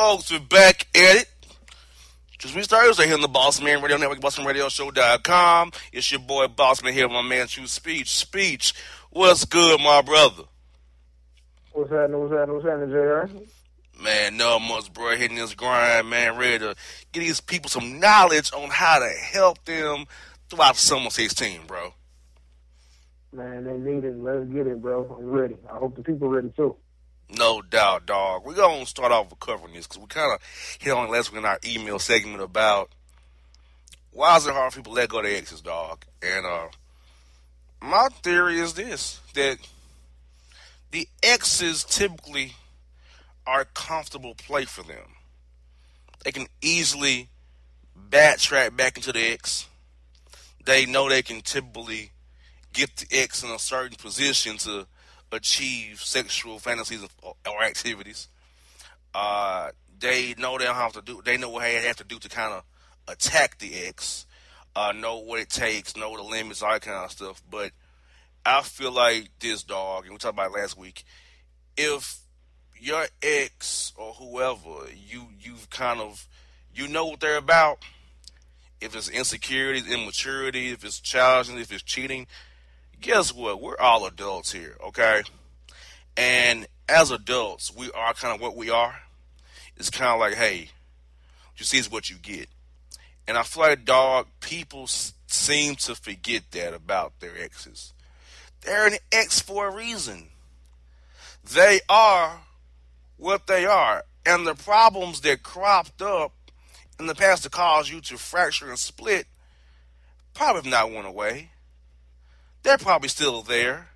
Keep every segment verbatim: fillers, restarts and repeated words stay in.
folks, we're back at it. TrueSpeech Thursday here on the Bossman Radio Network, Bossman Radio Show dot com. It's your boy Bossman here, my man TrueSpeech. Speech, what's good, my brother? What's happening? What's happening? What's happening, J R? Man, no much, bro. Hitting this grind, man. Ready to get these people some knowledge on how to help them throughout the summer sixteen, bro. Man, they need it. Let's get it, bro. I'm ready. I hope the people are ready, too. No doubt, dog. We're going to start off with covering this because we kind of hit on it last week in our email segment about why is it hard for people to let go of their exes, dog? And uh, my theory is this, that the exes typically are a comfortable play for them. They can easily backtrack back into the ex. They know they can typically get the ex in a certain position to achieve sexual fantasies or, or activities. Uh, they know they don't have to do. They know what they have to do to kind of attack the ex. Uh, know what it takes. Know the limits, all that kind of stuff. But I feel like this, dog, and we talked about it last week. If your ex or whoever you you've kind of you know what they're about. If it's insecurities, immaturity, if it's challenging, if it's cheating. Guess what? We're all adults here, okay? And as adults, we are kind of what we are. It's kind of like, hey, what you see is what you get. And I feel like, dog, people s- seem to forget that about their exes. They're an ex for a reason. They are what they are. And the problems that cropped up in the past to cause you to fracture and split probably have not went away. They're probably still there.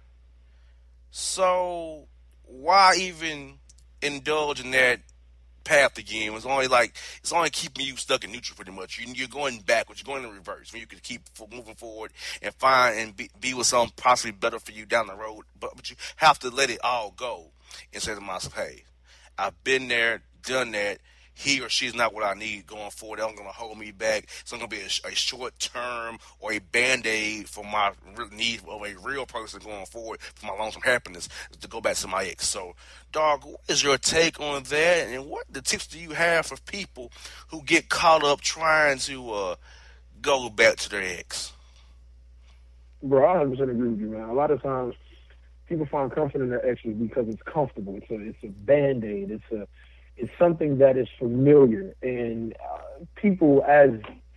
So why even indulge in that path again? It's only like it's only keeping you stuck in neutral pretty much. You, you're going backwards. You're going in reverse. When you could keep moving forward and find and be, be with something possibly better for you down the road. But but you have to let it all go and say to myself, hey, I've been there, done that. He or she is not what I need going forward. They're not going to hold me back. It's not going to be a, a short term or a band-aid for my need of a real person going forward for my long-term happiness to go back to my ex. So, dog, what is your take on that? And what the tips do you have for people who get caught up trying to uh, go back to their ex? Bro, I one hundred percent agree with you, man. A lot of times people find comfort in their exes because it's comfortable. It's a, it's a band-aid. It's a It's something that is familiar, and uh, people, as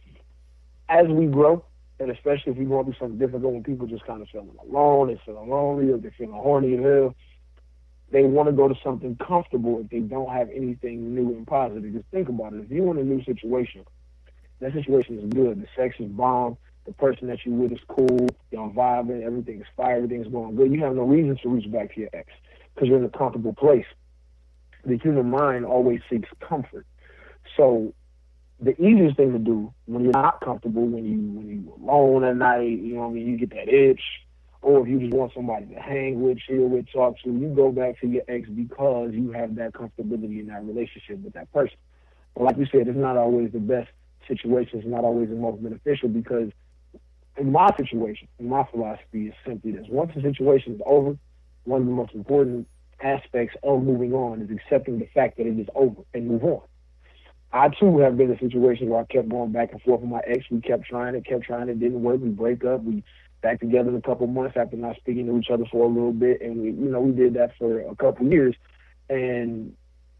as we grow, and especially if we go through something difficult, when people just kind of feeling alone, they're feeling lonely, or they're feeling horny as hell, they want to go to something comfortable if they don't have anything new and positive. Just think about it. If you're in a new situation, that situation is good. The sex is bomb. The person that you're with is cool. You're vibing. Everything is fire. Everything's going good. You have no reason to reach back to your ex because you're in a comfortable place. The human mind always seeks comfort. So the easiest thing to do when you're not comfortable, when you when you're alone at night, you know what I mean, you get that itch, or if you just want somebody to hang with, chill with, talk to, you go back to your ex because you have that comfortability in that relationship with that person. But like you said, it's not always the best situation. It's not always the most beneficial because in my situation, in my philosophy is simply this. Once the situation is over, one of the most important aspects of moving on is accepting the fact that it is over and move on. I too have been in a situation where I kept going back and forth with my ex. We kept trying it, kept trying it, didn't work. We break up. We back together in a couple months after not speaking to each other for a little bit, and we, you know, we did that for a couple years. And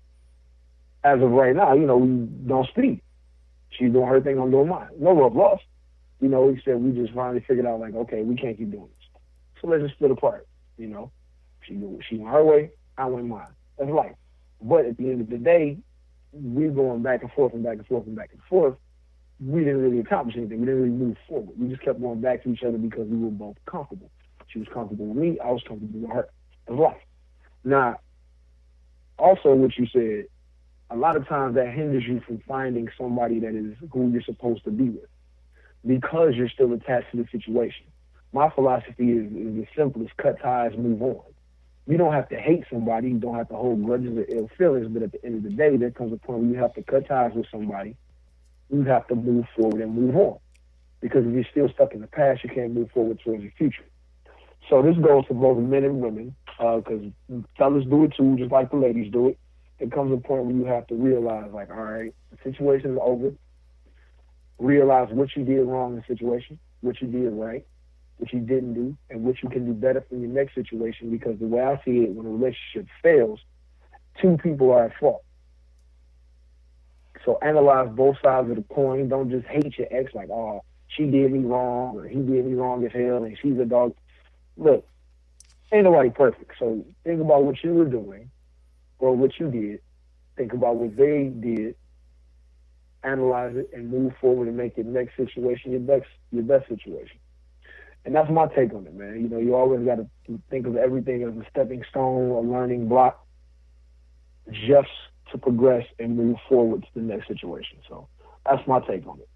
as of right now, you know, we don't speak. She's doing her thing, I'm doing mine. No love lost. You know, we said we just finally figured out like, okay, we can't keep doing this, so let's just split apart. You know. She she went her way, I went mine. That's life. But at the end of the day, we're going back and forth and back and forth and back and forth. We didn't really accomplish anything. We didn't really move forward. We just kept going back to each other because we were both comfortable. She was comfortable with me. I was comfortable with her. That's life. Now, also what you said, a lot of times that hinders you from finding somebody that is who you're supposed to be with because you're still attached to the situation. My philosophy is, is the simplest: cut ties, move on. You don't have to hate somebody. You don't have to hold grudges or ill feelings. But at the end of the day, there comes a point where you have to cut ties with somebody. You have to move forward and move on. Because if you're still stuck in the past, you can't move forward towards your future. So this goes for both men and women, because uh, fellas do it too, just like the ladies do it. there comes a point where you have to realize, like, all right, the situation is over. Realize what you did wrong in the situation, what you did right, what you didn't do, and what you can do better for your next situation. Because the way I see it, when a relationship fails, two people are at fault. So analyze both sides of the coin. Don't just hate your ex like, oh, she did me wrong or he did me wrong as hell and she's a dog. Look, ain't nobody perfect. So think about what you were doing or what you did. Think about what they did. Analyze it and move forward and make your next situation your best your best situation. And that's my take on it, man. You know, you always got to think of everything as a stepping stone, a learning block, just to progress and move forward to the next situation. So that's my take on it.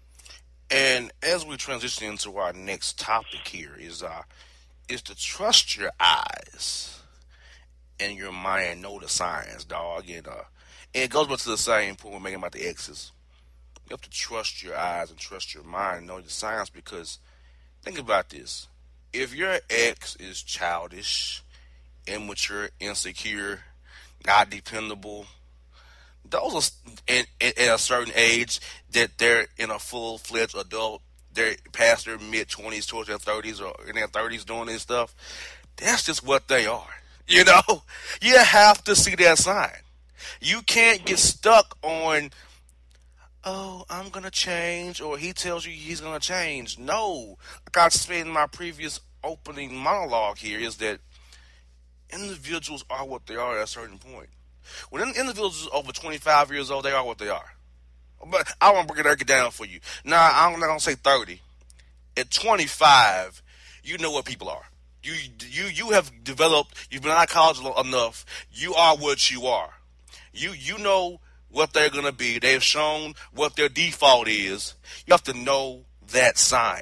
And as we transition into our next topic here is uh is to trust your eyes and your mind know the signs, dog. And uh and it goes back to the same point we're making about the exes. You have to trust your eyes and trust your mind, know the signs, because think about this. If your ex is childish, immature, insecure, not dependable, those are in, in, at a certain age that they're in a full-fledged adult, they're past their mid-twenties, towards their thirties, or in their thirties doing this stuff. That's just what they are. You know? You have to see that sign. You can't get stuck on, oh, I'm going to change, or he tells you he's going to change. No. Like I said in my previous opening monologue here, is that individuals are what they are at a certain point. When individuals are over twenty-five years old, they are what they are. But I want to break it down for you. Now, I'm not going to say thirty. At twenty-five, you know what people are. You you you have developed, you've been out of college enough, you are what you are. You you know what they're going to be. They've shown what their default is. You have to know that sign.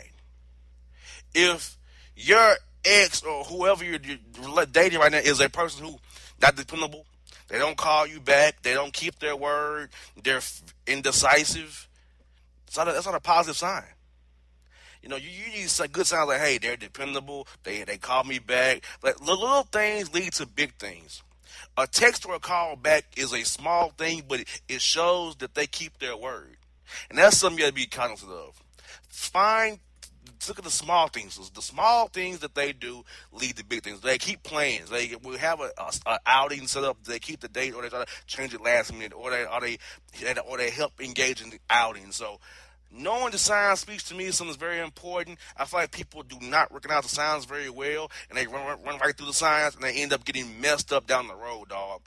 If your ex or whoever you're, you're dating right now is a person who not dependable, they don't call you back, they don't keep their word, they're indecisive, it's not a, that's not a positive sign. You know, you, you need some good signs like, hey, they're dependable, they they call me back. Like, little things lead to big things. A text or a call back is a small thing, but it, it shows that they keep their word. And that's something you have to be cognizant of. Find, look at the small things. The small things that they do lead to big things. They keep plans. They will have a, a, a outing set up. They keep the date, or they try to change it last minute, or they or they or they help engage in the outing. So knowing the signs speaks to me is something that's very important. I feel like people do not recognize the signs very well, and they run, run, run right through the signs, and they end up getting messed up down the road, dog.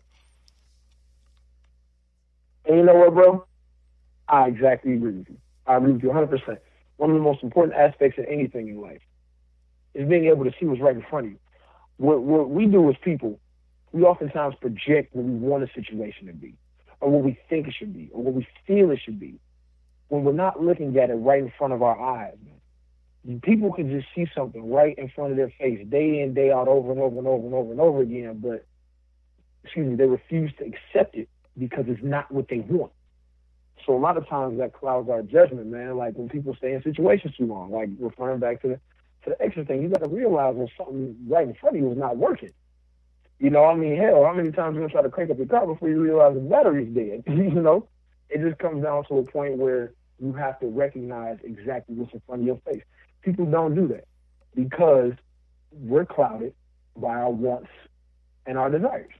And you know what, bro? I exactly agree with you. I agree with you one hundred percent. One of the most important aspects of anything in life is being able to see what's right in front of you. What, what we do as people, we oftentimes project what we want a situation to be, or what we think it should be, or what we feel it should be, when we're not looking at it right in front of our eyes, man. People can just see something right in front of their face day in, day out, over and over and over and over and over again, but, excuse me, they refuse to accept it because it's not what they want. So a lot of times that clouds our judgment, man. Like when people stay in situations too long, like referring back to the to the extra thing, you got to realize when something right in front of you is not working. You know, I mean, hell, how many times are you gonna try to crank up your car before you realize the battery's dead? You know, it just comes down to a point where you have to recognize exactly what's in front of your face. People don't do that because we're clouded by our wants and our desires.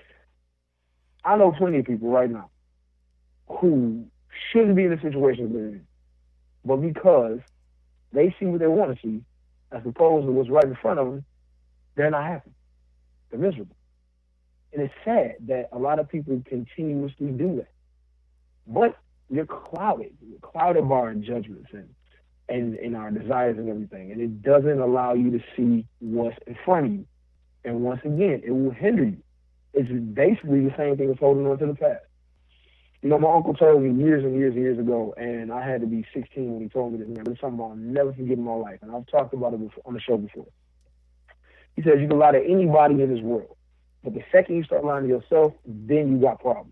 I know plenty of people right now who shouldn't be in the situation they're in, but because they see what they want to see, as opposed to what's right in front of them, they're not happy. They're miserable. And it's sad that a lot of people continuously do that. But you're clouded. You're clouded by our judgments and, and, and our desires and everything. And it doesn't allow you to see what's in front of you. And once again, it will hinder you. It's basically the same thing as holding on to the past. You know, my uncle told me years and years and years ago, and I had to be sixteen when he told me this, man. It's something I'll never forget in my life, and I've talked about it before, on the show before. He says you can lie to anybody in this world, but the second you start lying to yourself, then you got problems.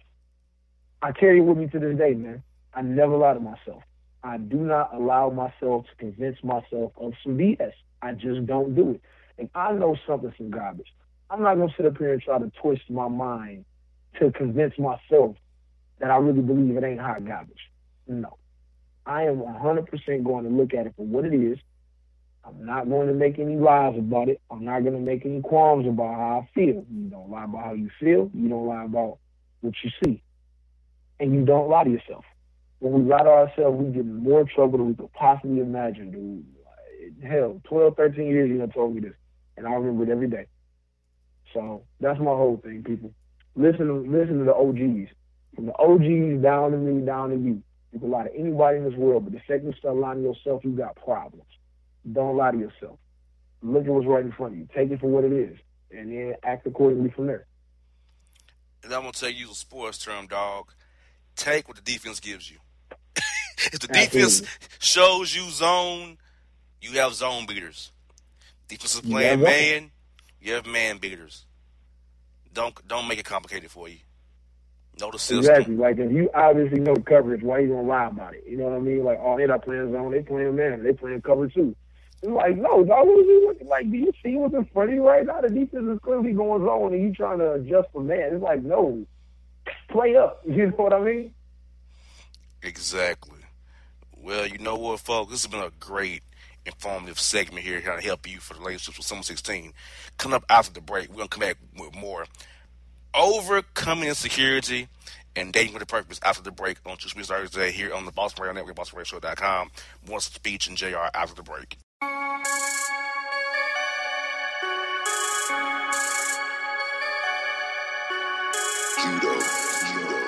I carry it with me to this day, man. I never lie to myself. I do not allow myself to convince myself of some B S. I just don't do it. And I know something's some garbage. I'm not going to sit up here and try to twist my mind to convince myself that I really believe it ain't hot garbage. No. I am one hundred percent going to look at it for what it is. I'm not going to make any lies about it. I'm not going to make any qualms about how I feel. You don't lie about how you feel. You don't lie about what you see. And you don't lie to yourself. When we lie to ourselves, we get in more trouble than we could possibly imagine, dude. Hell, twelve, thirteen years you done told me this, and I remember it every day. So that's my whole thing, people. Listen to, listen to the O Gs. From the O Gs down to me, down to you. You can lie to anybody in this world, but the second you start lying to yourself, you got problems. Don't lie to yourself. Look at what's right in front of you. Take it for what it is, and then act accordingly from there. And I'm going to tell you a sports term, dog. Take what the defense gives you. If the Absolutely. defense shows you zone, you have zone beaters. Defense is playing yeah, man, you have man beaters. Don't don't make it complicated for you. Know the system. Exactly. Like, if you obviously know coverage, why you going to lie about it? You know what I mean? Like, oh, they're not playing zone. They playing man. They playing cover too. It's like, no, dog, what are you looking like? Do you see what's in front of you right now? The defense is clearly going zone, and you trying to adjust for man. It's like, no, play up. You know what I mean? Exactly. Well, you know what, folks? This has been a great, informative segment here to help you for the relationships with Summer sixteen. Coming up after the break, we're going to come back with more overcoming insecurity and dating with a purpose after the break on TrueSpeech Thursday here on the Bossman Radio Network, Bossman Radio Show dot com. More speech and J R after the break. Judo, judo.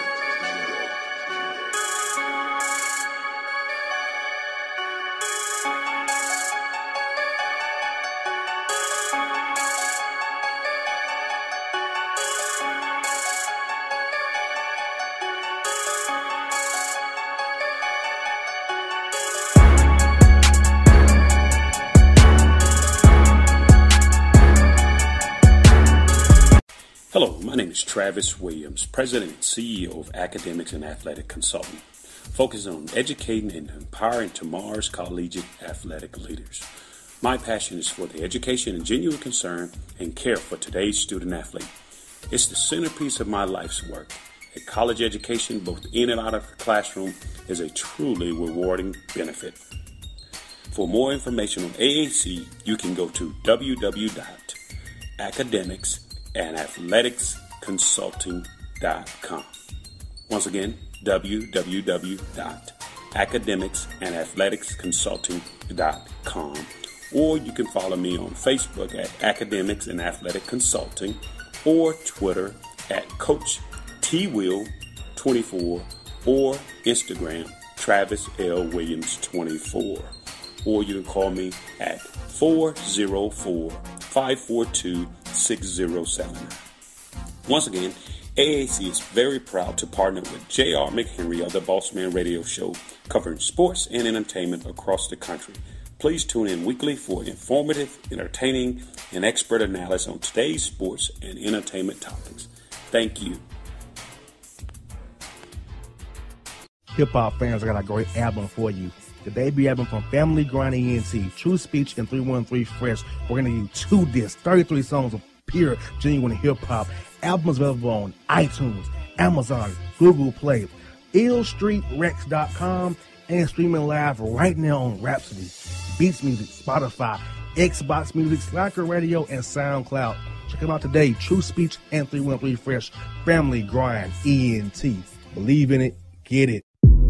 Hello, my name is Travis Williams, President and C E O of Academics and Athletic Consulting, focusing on educating and empowering tomorrow's collegiate athletic leaders. My passion is for the education and genuine concern and care for today's student athlete. It's the centerpiece of my life's work. A college education, both in and out of the classroom, is a truly rewarding benefit. For more information on A A C, you can go to w w w dot academics and athletics consulting dot com. Once again, w w w dot academics and athletics consulting dot com. Or you can follow me on Facebook at Academics and Athletic Consulting, or Twitter at Coach T Will twenty-four, or Instagram Travis L Williams twenty-four. Or you can call me at four oh four, five four two, six oh seven. Once again, A A C is very proud to partner with J R McHenry of the Bossman Radio Show, covering sports and entertainment across the country. Please tune in weekly for informative, entertaining, and expert analysis on today's sports and entertainment topics. Thank you. Hip-hop fans, I got a great album for you. The debut album from Family Grind E N T, True Speech and three one three Fresh. We're going to do two discs, thirty-three songs of pure, genuine hip-hop. Albums available on iTunes, Amazon, Google Play, ill street rex dot com, and streaming live right now on Rhapsody, Beats Music, Spotify, Xbox Music, Slacker Radio, and SoundCloud. Check them out today. True Speech and three one three Fresh. Family Grind E N T. Believe in it. Get it.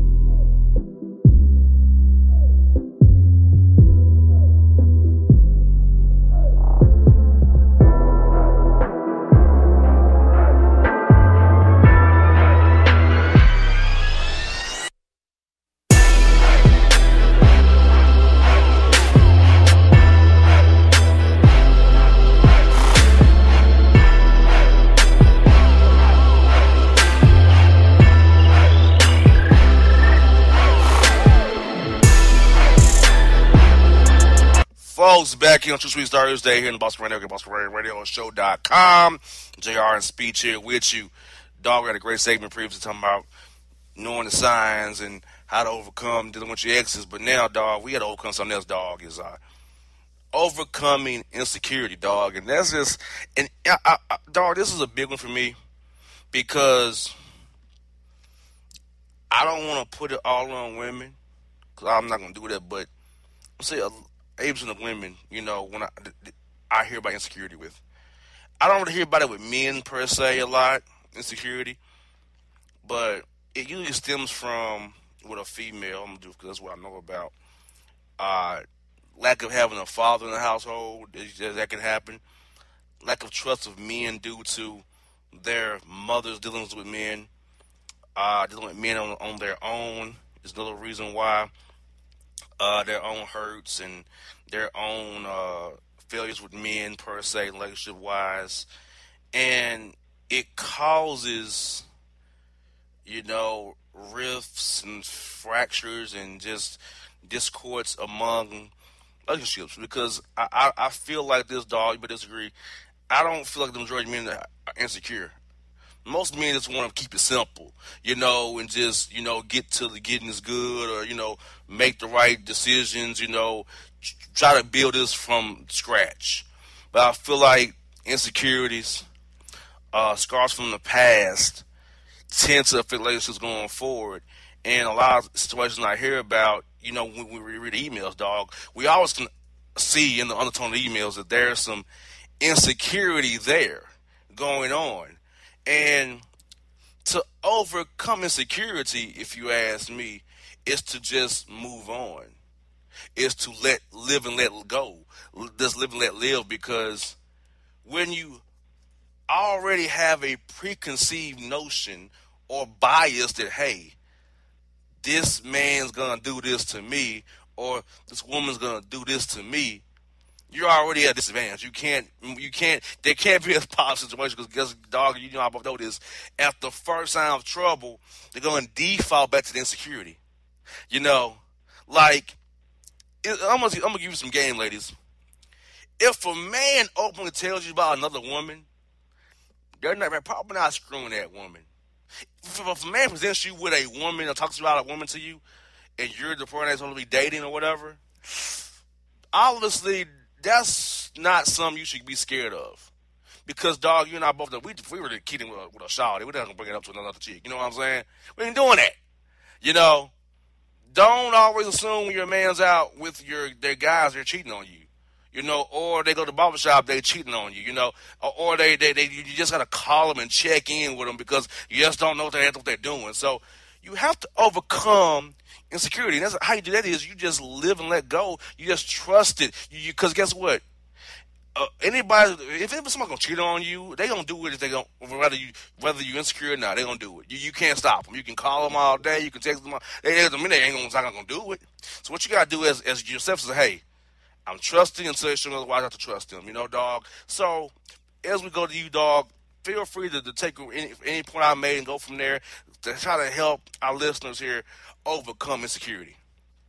Folks, back here on TrueSpeech Thursday here in the Bossman Radio, Bossman Radio Show dot com. J R and Speech here with you. Dog, we had a great segment previously talking about knowing the signs and how to overcome dealing with your exes. But now, dog, we got to overcome something else, dog, is uh, overcoming insecurity, dog. And that's just, and I, I, I, dog, this is a big one for me because I don't want to put it all on women, because I'm not going to do that, but I'm saying eighty percent of women, you know, when I, I hear about insecurity with. I don't really hear about it with men per se a lot, insecurity, but it usually stems from with a female, I'm gonna do because that's what I know about. Uh, lack of having a father in the household, that can happen. Lack of trust of men due to their mothers dealing with men, uh, dealing with men on, on their own is another reason why. Uh, their own hurts and their own uh, failures with men per se, relationship wise, and it causes, you know, rifts and fractures and just discords among relationships. Because I, I, I feel like this, dog, but disagree. I don't feel like the majority of men are insecure. Most men just want to keep it simple, you know, and just, you know, get to the getting is good, or, you know, make the right decisions, you know, try to build this from scratch. But I feel like insecurities, uh, scars from the past tend to affect relationships going forward. And a lot of situations I hear about, you know, when we read emails, dog, we always can see in the undertone of the emails that there's some insecurity there going on. And to overcome insecurity, if you ask me, is to just move on. Is to let live and let go. Just live and let live, because when you already have a preconceived notion or bias that, hey, this man's going to do this to me, or this woman's going to do this to me, you're already at a disadvantage. You can't, you can't, there can't be a positive situation, because guess, dog, you know, I both know this. At the first sign of trouble, they're going to default back to the insecurity. You know, like, it, I'm going to I'm gonna give you some game, ladies. If a man openly tells you about another woman, they're not, they're probably not screwing that woman. If, if a man presents you with a woman or talks about a woman to you, and you're the person that's going to be dating or whatever, obviously, that's not something you should be scared of. Because, dog, you and I both know, we, if we were kidding with a, with a shawty, we're not going to bring it up to another chick. You know what I'm saying? We ain't doing that. You know, don't always assume your man's out with your their guys, they're cheating on you. You know, or they go to the barbershop, they cheating on you, you know, or, or they, they, they, you just got to call them and check in with them, because you just don't know what they're, what they're doing. So you have to overcome insecurity. And that's how you do that is you just live and let go. You just trust it. You, because guess what? Uh, anybody, if, if somebody's gonna cheat on you, they gonna do it. If they gonna, whether you whether you insecure or not, they gonna do it. You, you can't stop them. You can call them all day. You can text them. All, they, they, they ain't gonna, not gonna do it. So what you gotta do as as yourself is, hey, I'm trusting until you show me otherwise I have to trust them. You know, dog. So as we go to you, dog, feel free to, to take any, any point I made and go from there to try to help our listeners here overcome insecurity.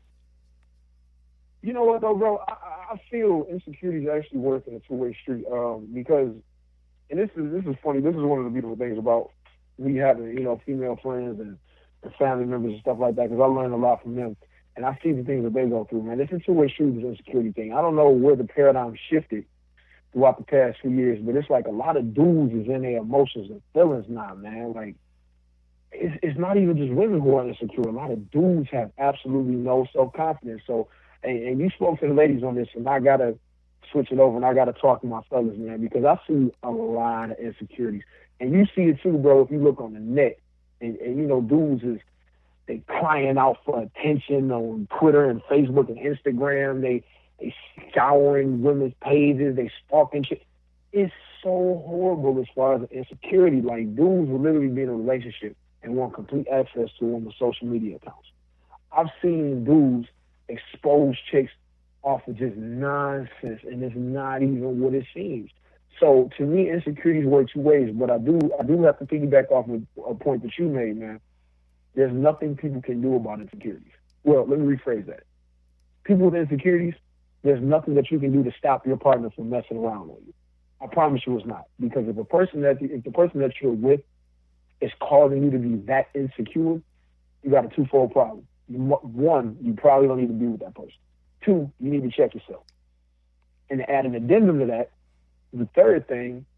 You know what, though, bro? I, I feel insecurities actually work in a two-way street, um, because, and this is this is funny. This is one of the beautiful things about me having, you know, female friends and, and family members and stuff like that, because I learn a lot from them, and I see the things that they go through, man. It's a two-way street, this insecurity thing. I don't know where the paradigm shifted throughout the past few years, but it's like a lot of dudes is in their emotions and feelings now, man. Like, it's, it's not even just women who are insecure. A lot of dudes have absolutely no self-confidence. So, and, and you spoke to the ladies on this, and I got to switch it over, and I got to talk to my fellas, man, because I see a lot of insecurities. And you see it too, bro, if you look on the net. And, and you know, dudes is, they crying out for attention on Twitter and Facebook and Instagram. They they scouring women's pages. They stalking shit. It's so horrible as far as insecurity. Like, dudes will literally be in a relationship and want complete access to women's social media accounts. I've seen dudes expose chicks off of just nonsense, and it's not even what it seems. So to me, insecurities work two ways. But I do I do have to piggyback off of a point that you made, man. There's nothing people can do about insecurities. Well, let me rephrase that. People with insecurities, there's nothing that you can do to stop your partner from messing around with you. I promise you it's not. Because if a person that if the person that you're with is causing you to be that insecure, you got a twofold problem. One, you probably don't need to be with that person. Two, you need to check yourself. And to add an addendum to that, the third thing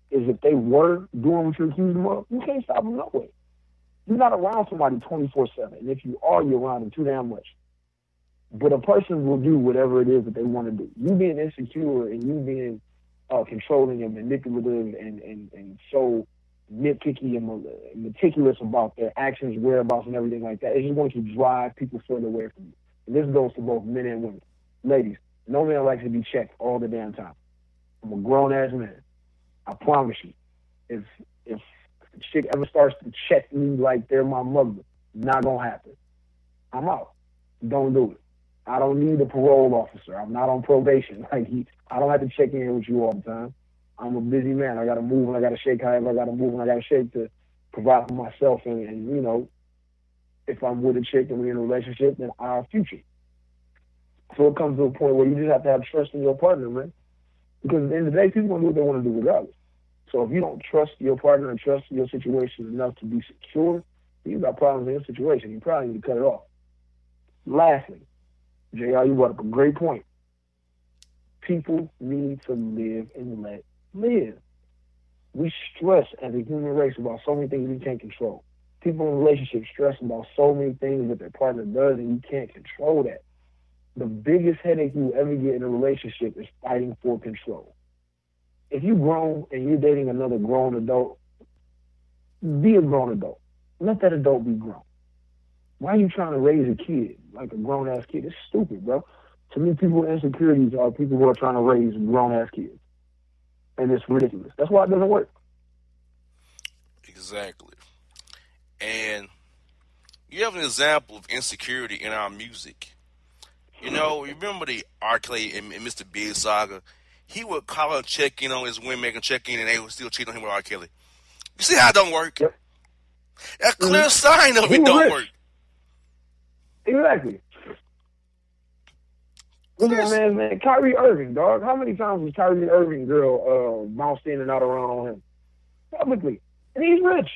is if they were doing what you're accusing them of, you can't stop them no way. You're not around somebody twenty-four seven. And if you are, you're around them too damn much. But a person will do whatever it is that they want to do. You being insecure and you being uh, controlling and manipulative and, and, and so nitpicky and meticulous about their actions, whereabouts, and everything like that, it's just going to drive people further away from you. And this goes to both men and women. Ladies, no man likes to be checked all the damn time. I'm a grown-ass man. I promise you. If if a chick ever starts to check me like they're my mother, not going to happen. I'm out. Don't do it. I don't need a parole officer. I'm not on probation. Like he, I don't have to check in with you all the time. I'm a busy man. I got to move and I got to shake however I got to move and I got to shake to provide for myself. And, and, you know, if I'm with a chick and we're in a relationship, then our future. So it comes to a point where you just have to have trust in your partner, man. Because at the end of the day, people going to do what they want to do regardless. So if you don't trust your partner and trust your situation enough to be secure, you got problems in your situation. You probably need to cut it off. Lastly, J R, you brought up a great point. People need to live and let live. We stress as a human race about so many things we can't control. People in relationships stress about so many things that their partner does and you can't control that. The biggest headache you ever get in a relationship is fighting for control. If you're grown and you're dating another grown adult, be a grown adult. Let that adult be grown. Why are you trying to raise a kid like a grown-ass kid? It's stupid, bro. To me, people with insecurities are people who are trying to raise grown-ass kids. And it's ridiculous. That's why it doesn't work. Exactly. And you have an example of insecurity in our music. You know, remember the R. Kelly and, and Mister Big saga? He would call and check in on his women and check in, and they would still cheat on him with R. Kelly. You see how it don't work? Yep. That's a clear mm-hmm. sign of it don't rich. work. Exactly. Look at man, man, Kyrie Irving, dog. How many times was Kyrie Irving girl uh, bounced in and out around on him? Publicly. And he's rich.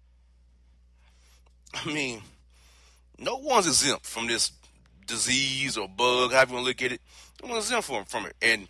I mean, no one's exempt from this disease or bug, however you want to look at it. No one's exempt from, from it. And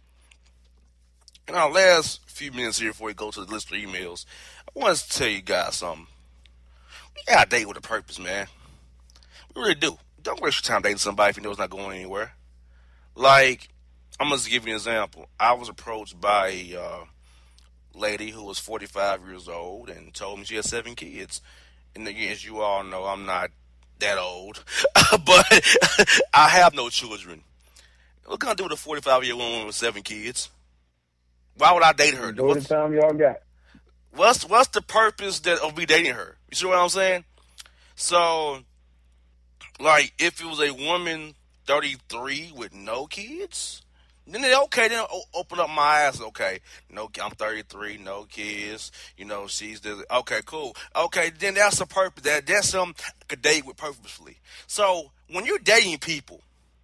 in our last few minutes here before we go to the list of emails, I want to tell you guys something. We got to date with a purpose, man. We really do. Don't waste your time dating somebody if you know it's not going anywhere. Like, I'm going to give you an example. I was approached by a uh, lady who was forty-five years old and told me she had seven kids. And again, as you all know, I'm not that old, but I have no children. What can I do with a forty-five-year-old woman with seven kids? Why would I date her? Go the time y'all got. What's what's the purpose that of me dating her? You see what I'm saying? So, like, if it was a woman thirty-three with no kids, then they, okay, then I'll open up my eyes. Okay, no, I'm thirty-three, no kids. You know, she's the okay, cool. Okay, then that's a purpose. That that's something I could date with purposefully. So when you're dating people,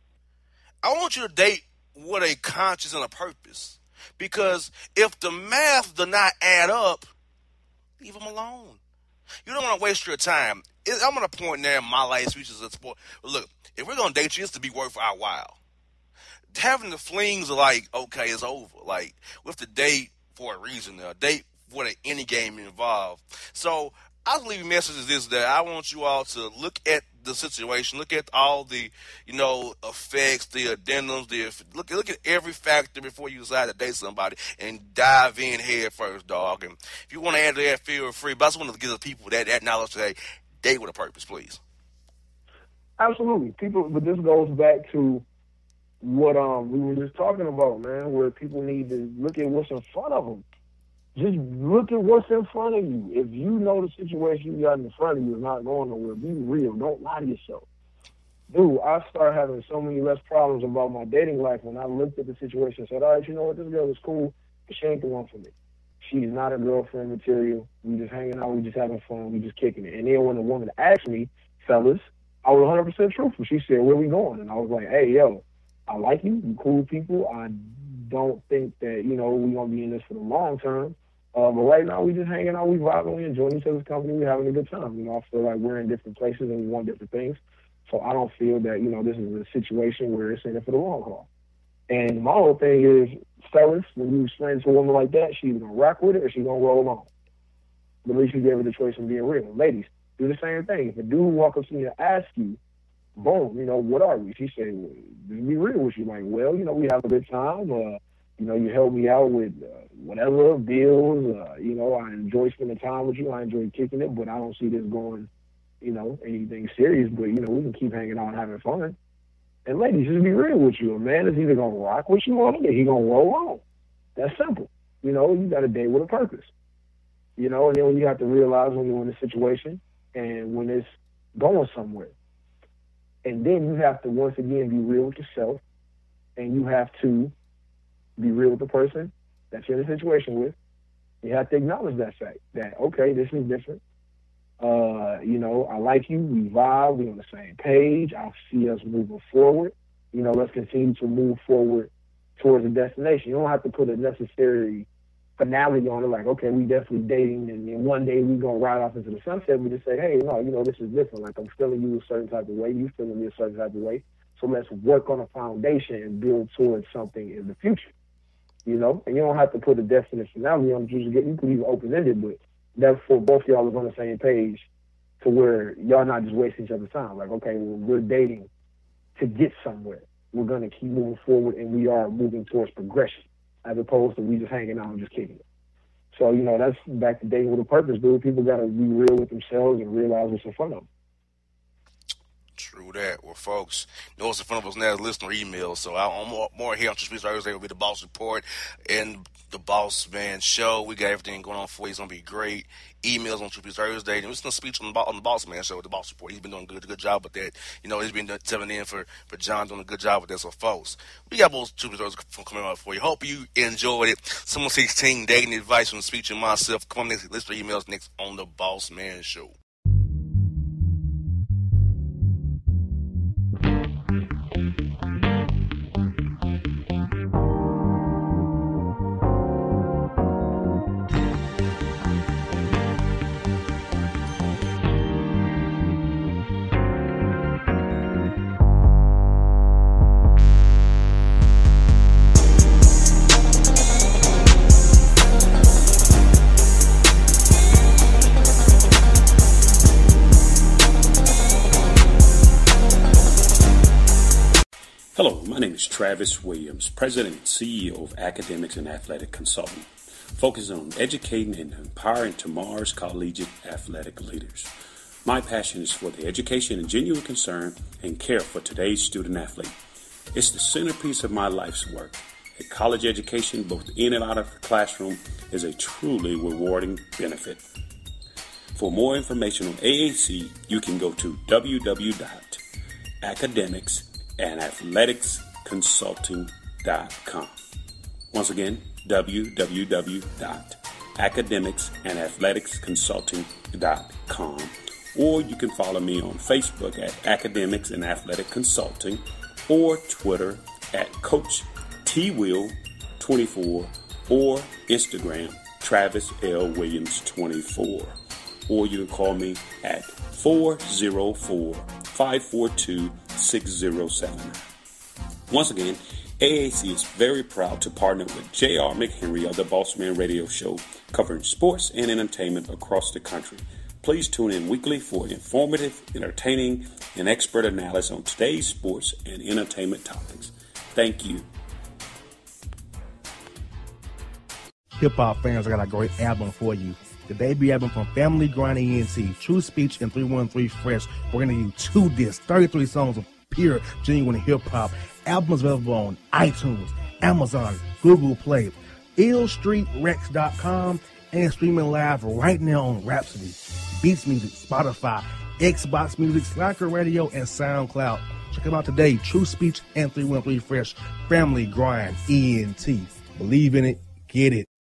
I want you to date with a conscience and a purpose. Because if the math does not add up, leave them alone. You don't want to waste your time. I'm at a point now in my life, which is a sport. Look, if we're going to date you, it's to be worth our while. Having the flings are like, okay, it's over. Like, we have to date for a reason now. Date with any game involved. So, I'll leave a message is this, that I want you all to look at the situation, look at all the, you know, effects, the addendums, the look, look at every factor before you decide to date somebody and dive in head first, dog. And if you want to add to that, feel free. But I just want to give the people that, that knowledge today. Date with a purpose, please. Absolutely. People, but this goes back to what um we were just talking about, man, where people need to look at what's in front of them. Just look at what's in front of you. If you know the situation you got in front of you is not going nowhere, be real. Don't lie to yourself. Dude, I started having so many less problems about my dating life when I looked at the situation and said, all right, you know what, this girl is cool, but she ain't the one for me. She's not a girlfriend material. We just hanging out, we just having fun, we just kicking it. And then when the woman asked me, fellas, I was one hundred percent truthful. She said, where we going? And I was like, hey, yo, I like you. You cool people. I don't think that, you know, we're going to be in this for the long term. Uh, but right now, we just hanging out, we vibing, we enjoying each other's company, we having a good time. You know, I feel like we're in different places and we want different things. So I don't feel that, you know, this is a situation where it's in it for the long haul. And my whole thing is, fellas, when you explain to a woman like that, she's going to rock with it or she's going to roll on. But at least you gave her the choice of being real. Ladies, do the same thing. If a dude walk up to you and ask you, boom, you know, what are we? She say, well, just be real with you. Like, well, you know, we have a good time. Uh, you know, you help me out with uh, whatever, bills. Uh, you know, I enjoy spending time with you. I enjoy kicking it, but I don't see this going, you know, anything serious. But, you know, we can keep hanging out and having fun. And ladies, just be real with you. A man is either going to rock with you on it or he's going to roll on. That's simple. You know, you got to date with a purpose. You know, and then you have to realize when you're in a situation and when it's going somewhere. And then you have to, once again, be real with yourself, and you have to be real with the person that you're in a situation with. You have to acknowledge that fact, that, okay, this is different. Uh, you know, I like you, we vibe, we're on the same page, I see us moving forward. You know, let's continue to move forward towards a destination. You don't have to put a necessary finale on it, like, okay, we definitely dating, and then one day we gonna ride off into the sunset. We just say, hey, no, you know, this is different. Like, I'm feeling you a certain type of way, you feeling me a certain type of way. So let's work on a foundation and build towards something in the future. You know, and you don't have to put a definite finale on it. You can leave it open-ended, but therefore both y'all are on the same page to where y'all not just wasting each other's time. Like, okay, well, we're dating to get somewhere. We're going to keep moving forward, and we are moving towards progression, as opposed to we just hanging out and just kicking it. So, you know, that's back to dating with a purpose, dude. People got to be real with themselves and realize what's in front of them. True that. Well, folks, you know what's in front of us now is listener emails. So I'm more, more here on TrueSpeech Thursday will be the Boss Report and the Bossman Show. We got everything going on for you. It's going to be great. Emails on TrueSpeech Thursday. And we're just going to speech on the, on the Bossman Show with the Boss Report. He's been doing a good, good job with that. You know, he's been telling in for, for John, doing a good job with that. So, folks, we got both TrueSpeech Thursday coming out for you. Hope you enjoyed it. Someone sixteen dating advice from Speech and myself. Come on, next listener emails next on the Bossman Show. Hello, my name is Travis Williams, President and C E O of Academics and Athletic Consulting, focusing on educating and empowering tomorrow's collegiate athletic leaders. My passion is for the education and genuine concern and care for today's student athlete. It's the centerpiece of my life's work. A college education, both in and out of the classroom, is a truly rewarding benefit. For more information on A A C, you can go to w w w dot academics and athletics consulting dot com. Once again, w w w dot academics and athletics consulting dot com. Or you can follow me on Facebook at Academics and Athletic Consulting, or Twitter at Coach T Will twenty-four, or Instagram Travis L Williams twenty-four. Or you can call me at four oh four, five four two, six oh seven nine. Once again, A A C is very proud to partner with J R McHenry of the Bossman Radio Show, covering sports and entertainment across the country. Please tune in weekly for informative, entertaining, and expert analysis on today's sports and entertainment topics. Thank you. Hip-hop fans, I got a great album for you. The debut album from Family Grind E N T, TrueSpeech and three one three Fresh. We're going to give you two discs, thirty-three songs of pure, genuine hip-hop. Albums available on iTunes, Amazon, Google Play, ill street rex dot com, and streaming live right now on Rhapsody, Beats Music, Spotify, Xbox Music, Slacker Radio, and SoundCloud. Check them out today. TrueSpeech and three one three Fresh. Family Grind E N T. Believe in it. Get it.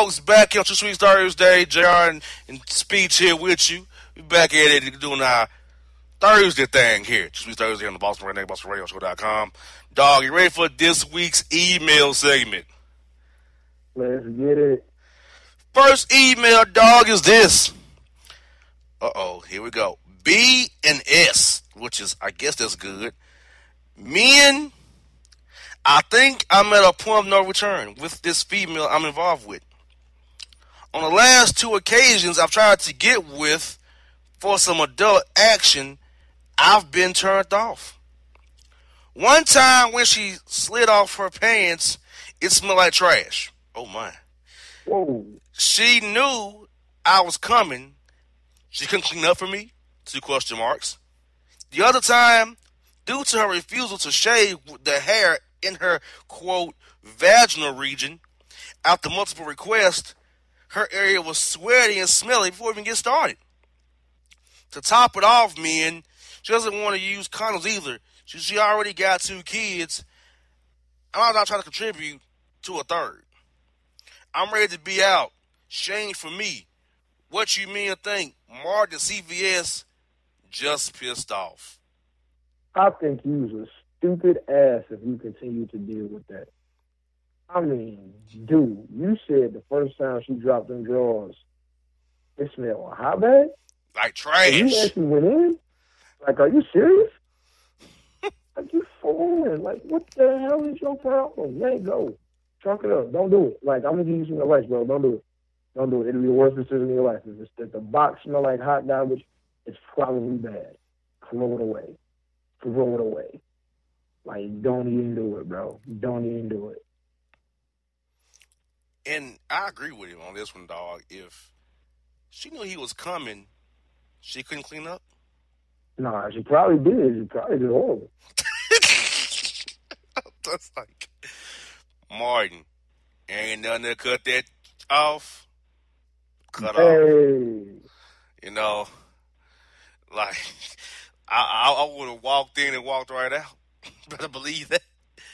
folks, back here on TrueSpeech Thursday. J R and, and Speech here with you. We back at it doing our Thursday thing here. TrueSpeech Thursday on the Bossman Radio, Bossman Radio Show dot com. Dog, you ready for this week's email segment? Let's get it. First email, dog, is this. Uh-oh, here we go. B and S, which is, I guess that's good. Men, I think I'm at a point of no return with this female I'm involved with. On the last two occasions I've tried to get with for some adult action, I've been turned off. One time when she slid off her pants, it smelled like trash. Oh my. Whoa. She knew I was coming. She couldn't clean up for me. Two question marks. The other time, due to her refusal to shave the hair in her, quote, vaginal region, after multiple requests, her area was sweaty and smelly before we even get started. To top it off, men, she doesn't want to use condoms either. She, she already got two kids. I'm not trying to contribute to a third. I'm ready to be out. Shame for me. What you mean think? Martin C V S just pissed off. I think you was a stupid ass if you continue to deal with that. I mean, dude, you said the first time she dropped them drawers, it smelled how bad? Like trash. And you actually went in? Like, are you serious? Like, you fooling. Like, what the hell is your problem? Let it go. Chalk it up. Don't do it. Like, I'm going to give you some advice, bro. Don't do it. Don't do it. It'll be the worst decision in your life. If, it's, if the box smell like hot garbage, it's probably bad. Throw it away. Throw it away. Like, don't even do it, bro. Don't even do it. And I agree with him on this one, dog. If she knew he was coming, she couldn't clean up? Nah, she probably did. She probably did horrible. That's like, Martin, ain't nothing to cut that off. Cut hey. off. You know, like, I, I, I would have walked in and walked right out. Better believe that.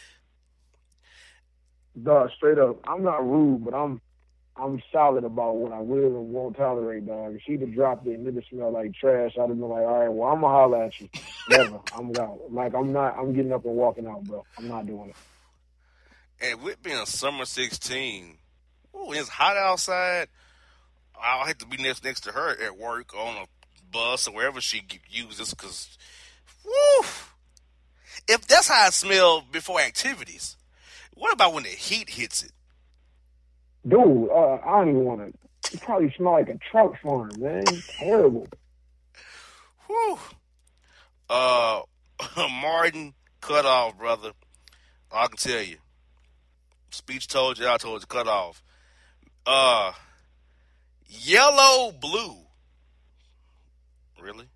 Dog, straight up, I'm not rude, but I'm I'm solid about what I will and won't tolerate, dog. If she'd have dropped it and it smelled like trash, I'd have been like, all right, well, I'm going to holler at you. Never. I'm out. Like, I'm not, I'm getting up and walking out, bro. I'm not doing it. And with being summer sixteen, ooh, it's hot outside. I'll have to be next next to her at work on a bus or wherever she uses because, woo, if that's how it smells before activities, what about when the heat hits it? Dude, uh, I don't even want to. It probably smell like a trout farm, man. It's terrible. Whew. Uh, Martin, cut off, brother. I can tell you. Speech told you, I told you, cut off. Uh, yellow, blue. Really?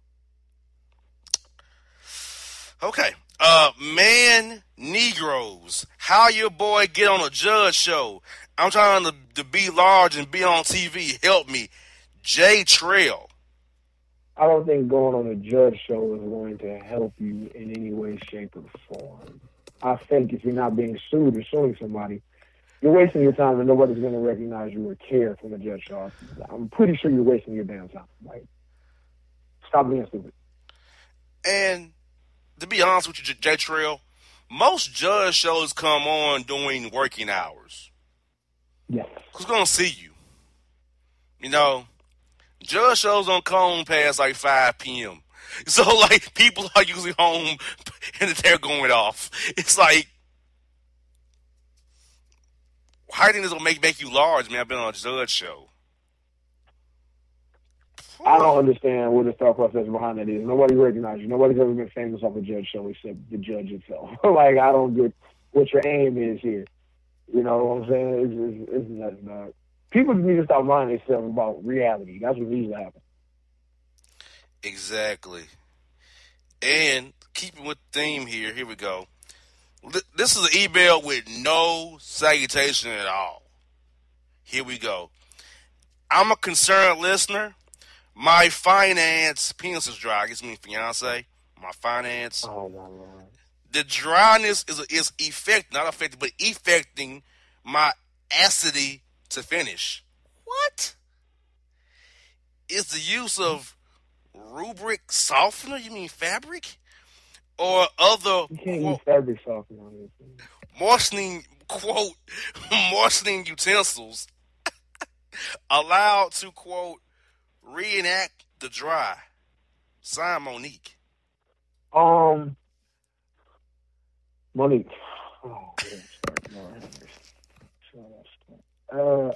Okay. Uh, man, Negroes. How your boy get on a judge show? I'm trying to, to be large and be on T V. Help me. J Trail. I don't think going on a judge show is going to help you in any way, shape, or form. I think if you're not being sued or suing somebody, you're wasting your time and nobody's going to recognize you or care from a judge show. I'm pretty sure you're wasting your damn time. Like, stop being stupid. And to be honest with you, J Trail, most judge shows come on during working hours. Yes. Who's going to see you? You know, judge shows don't come past like five p.m. So, like, people are usually home and they're going off. It's like, how do you think this will make, make you large, man? I've been on a judge show. I don't understand what the thought process behind that is. Nobody recognizes you. Nobody's ever been famous off a judge show except the judge itself. Like, I don't get what your aim is here. You know what I'm saying? It's, it's, it's nuts, dog. People need to stop lying to themselves about reality. That's what needs to happen. Exactly. And keeping with the theme here, here we go. This is an email with no salutation at all. Here we go. I'm a concerned listener. My finance, penis is dry. I guess I mean fiance. My finance. Oh, my Lord. The dryness is is effect, not affecting, but affecting my acidity to finish. What? Is the use of rubric softener, you mean fabric? Or other, You can't quote, use fabric softener on this thing. moistening, quote, moistening utensils allowed to, quote, reenact the dry. Sign Monique. Um, Monique. Oh, where do I start? No, I have this. Uh,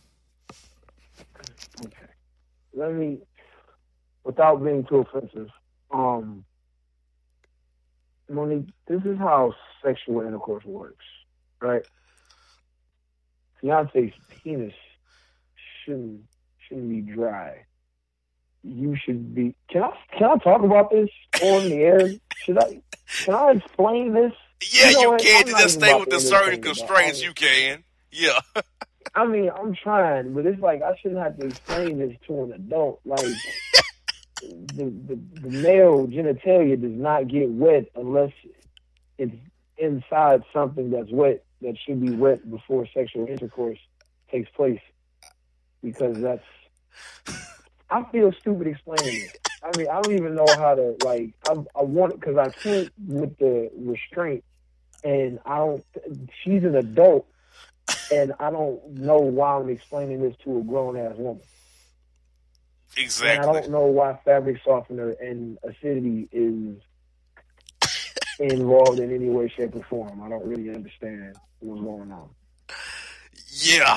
okay. Let me, without being too offensive, um, Monique, this is how sexual intercourse works, right? Fiance's penis shouldn't shouldn't be dry. You should be. Can I can I talk about this on the air? Should I? Can I explain this? Yeah, You know you what? can. I'm To not just even stay about with to the certain entertain it, constraints dog. you can. Yeah. I mean, I'm trying, but it's like I shouldn't have to explain this to an adult. Like the the, the male genitalia does not get wet unless it's inside something that's wet that should be wet before sexual intercourse takes place. Because that's, I feel stupid explaining it. I mean, I don't even know how to, like, I, I want it because I can't with the restraint, and I don't, she's an adult, and I don't know why I'm explaining this to a grown-ass woman. Exactly. And I don't know why fabric softener and acidity is involved in any way, shape, or form. I don't really understand what's going on. Yeah.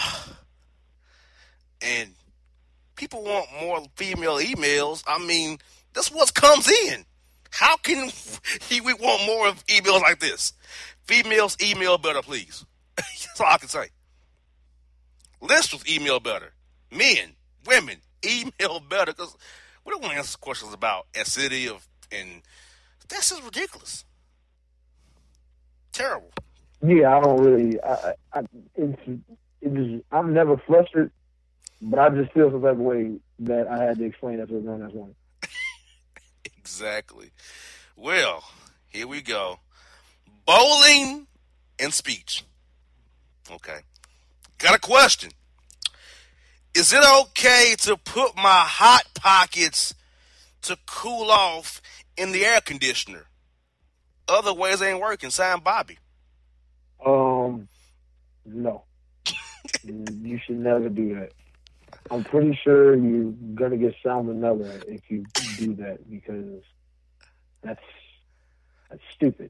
And people want more female emails. I mean, that's what comes in. How can we want more of emails like this? Females, email better, please. That's all I can say. Listeners, email better. Men, women, email better, because we don't want to answer questions about acidity of, and that's just ridiculous. Terrible. Yeah, I don't really. I, I, it's, it's, I'm never flustered, but I just feel some type of way that I had to explain that to a grown-ass woman. Exactly. Well, here we go. Bowling and speech. Okay. Got a question. Is it okay to put my hot pockets to cool off in the air conditioner? Other ways ain't working. Sign Bobby. Um, no. You should never do that. I'm pretty sure you're gonna get salmonella if you do that, because that's that's stupid.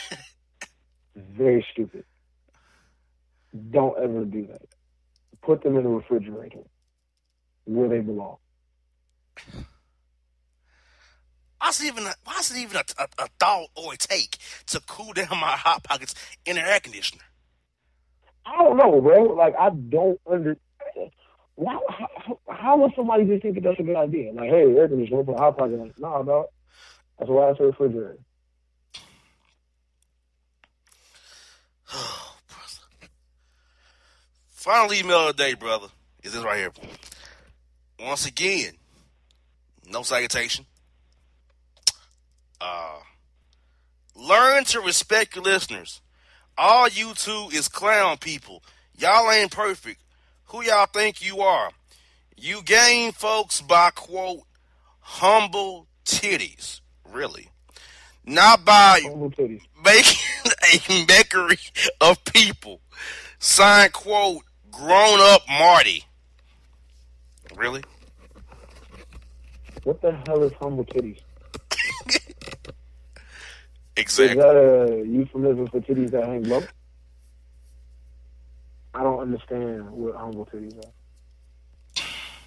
Very stupid. Don't ever do that. Put them in the refrigerator where they belong. Why's it even a, why's it even a, a, a thought or a take to cool down my hot pockets in an air conditioner? I don't know, bro. Like, I don't understand. Why, how, how would somebody just think that that's a good idea? Like, hey, air conditioner, put a hot pocket on. Nah, dog. That's why it's a refrigerator. Oh, brother. Final email of the day, brother, is this right here. Once again, no salutation. Uh, learn to respect your listeners. All you two is clown people. Y'all ain't perfect. Who y'all think you are? You gain folks by, quote, humble titties. Really? Not by Humble titties. making a mockery of people. Sign, quote, grown up Marty. Really? What the hell is humble titties? Exactly. Is that a euphemism for titties that hang low? I don't understand what humble titties are.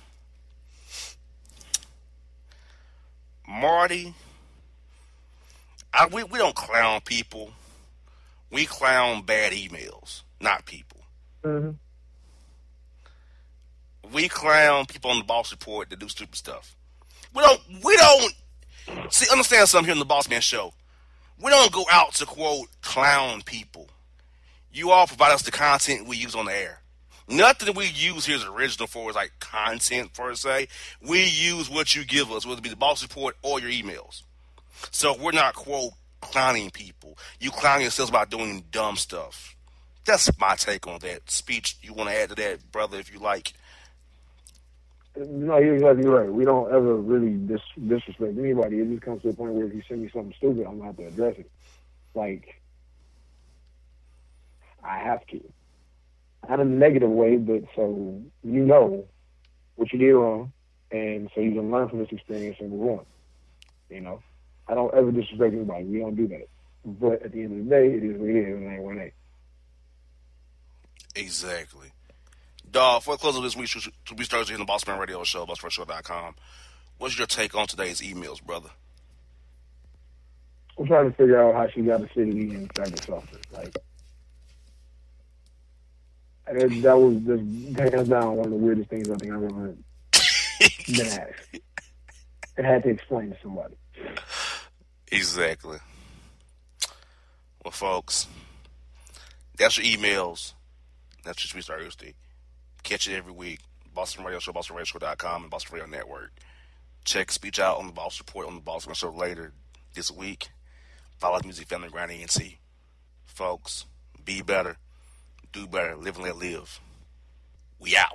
Marty, I, we, we don't clown people. We clown bad emails, not people. Mm-hmm. We clown people on the Boss Report that do stupid stuff. We don't, we don't, see, understand something here on the Bossman Show. We don't go out to, quote, clown people. You all provide us the content we use on the air. Nothing we use here is original for is like content, per se. We use what you give us, whether it be the Boss Report or your emails. So we're not, quote, clowning people. You clown yourselves by doing dumb stuff. That's my take on that. Speech, you want to add to that, brother, if you like? No, you're exactly right. We don't ever really dis- disrespect anybody. It just comes to a point where if you send me something stupid, I'm going to have to address it. Like, I have to. Not in a negative way, but so you know what you did wrong, and so you can learn from this experience and move on. You know? I don't ever disrespect anybody. We don't do that. But at the end of the day, it is what it is, and it ain't what it ain't. Exactly. Dog, for the close of this week, TrueSpeech Thursday in the Bossman Radio Show, bossman show dot com. What's your take on today's emails, brother? I'm trying to figure out how she got a city in fabric softener. Like, that, that was just hands down one of the weirdest things I think I've ever been asked. I had to explain to somebody. Exactly. Well, folks, that's your emails. That's your TrueSpeech Thursday. Catch it every week. Bossman Radio Show, bossman radio show dot com, and Bossman Radio Network. Check Speech out on the Boss Report on the Bossman Show later this week. Follow us, Music Family Grind E N T. Folks, be better, do better, live and let live. We out.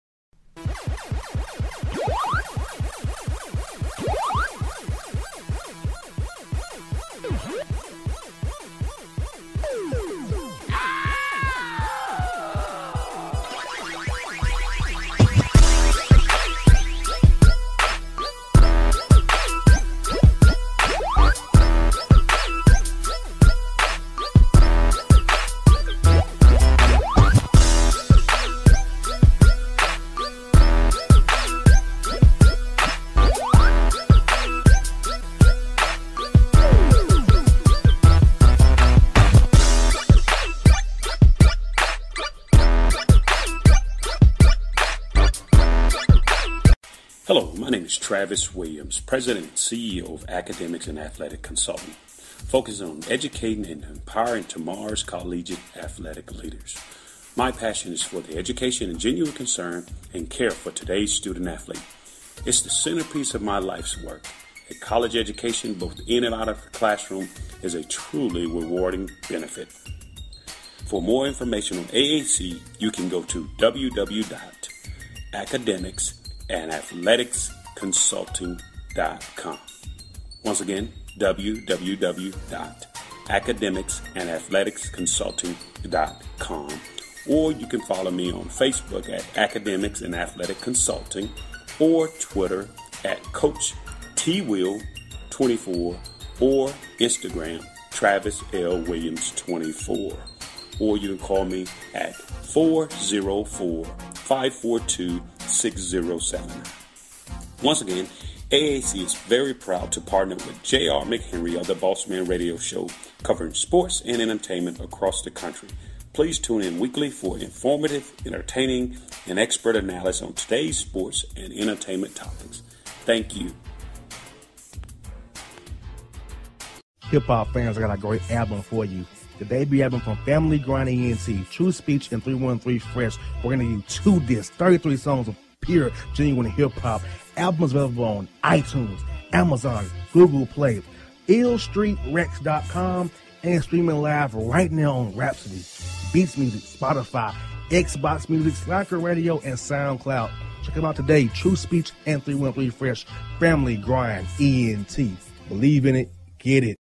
Hello, my name is Travis Williams, President and C E O of Academics and Athletic Consulting, focusing on educating and empowering tomorrow's collegiate athletic leaders. My passion is for the education and genuine concern and care for today's student athlete. It's the centerpiece of my life's work. A college education, both in and out of the classroom, is a truly rewarding benefit. For more information on A A C, you can go to w w w dot academics and athletics consulting dot com. Once again, w w w dot academics and athletics consulting dot com. Or you can follow me on Facebook at Academics and Athletic Consulting, or Twitter at Coach T Will twenty-four, or Instagram Travis L Williams twenty-four. Or you can call me at four oh four, five four two, six oh seven. Once again, A A C is very proud to partner with J R McHenry of the Bossman Radio Show, covering sports and entertainment across the country. Please tune in weekly for informative, entertaining, and expert analysis on today's sports and entertainment topics. Thank you. Hip-hop fans, I got a great album for you. The debut album from Family Grind E N T, TrueSpeech and three one three Fresh. We're going to do two discs, thirty-three songs of pure, genuine hip-hop. Albums available on iTunes, Amazon, Google Play, ill street rex dot com, and streaming live right now on Rhapsody, Beats Music, Spotify, Xbox Music, Spreaker Radio, and SoundCloud. Check them out today. TrueSpeech and three one three Fresh. Family Grind E N T. Believe in it. Get it.